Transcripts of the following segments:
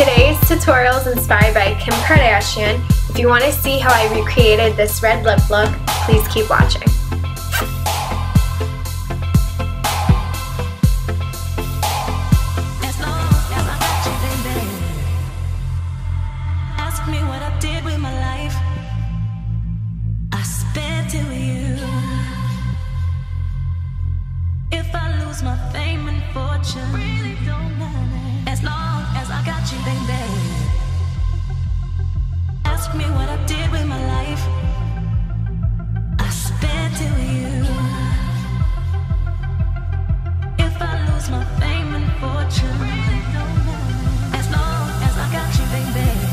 Today's tutorial is inspired by Kim Kardashian. If you want to see how I recreated this red lip look, please keep watching. Ask me what I did with my life. I spent it with you. If I lose my fame and fortune, really don't matter. As long as I got you, baby. Ask me what I did with my life. I spent it with you. If I lose my fame and fortune, really don't matter. As long as I got you, baby.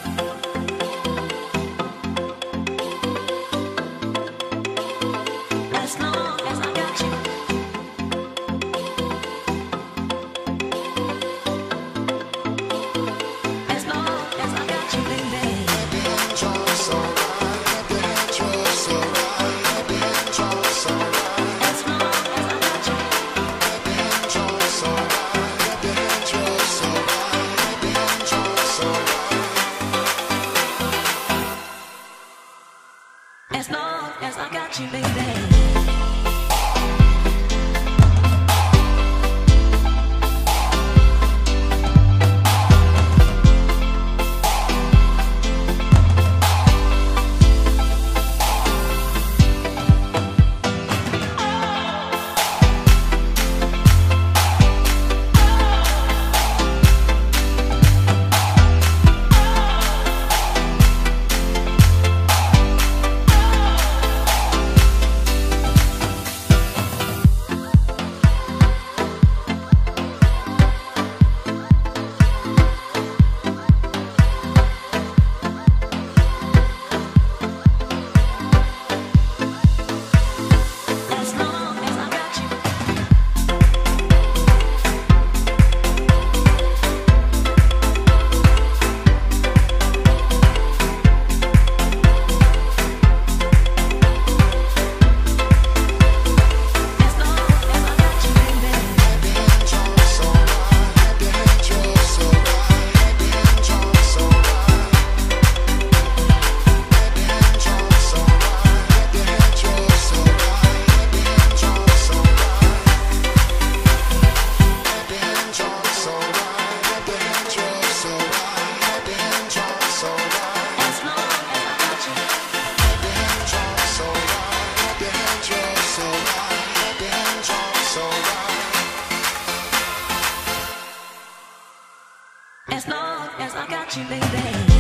As long as I got you, baby. As long as I got you, baby.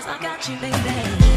as I got you, baby.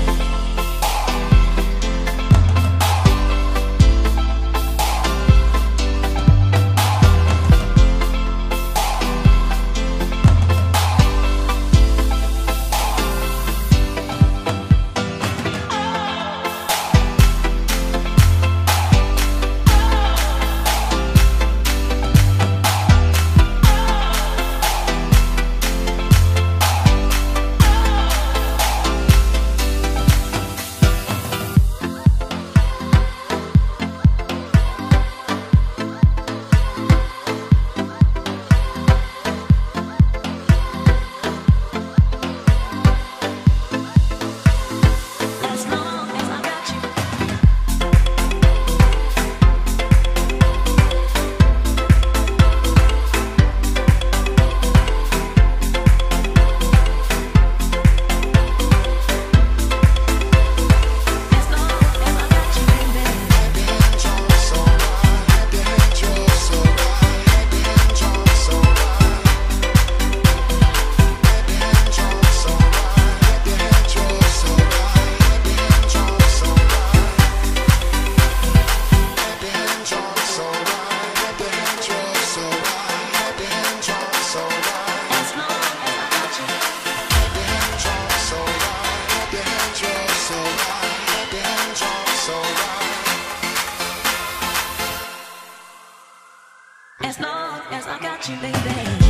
As long as I got you, baby.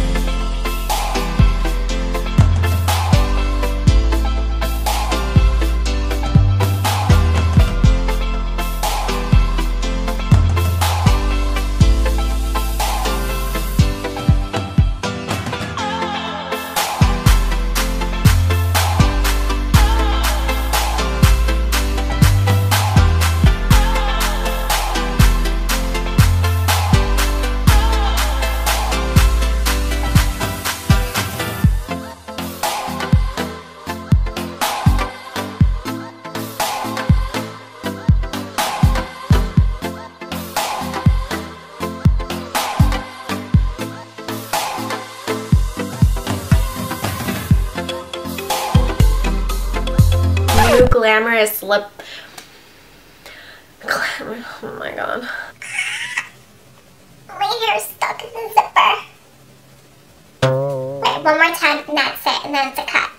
New glamorous lip. Oh my god. My hair's stuck in the zipper. Wait, one more time and that's it, and then it's a cut.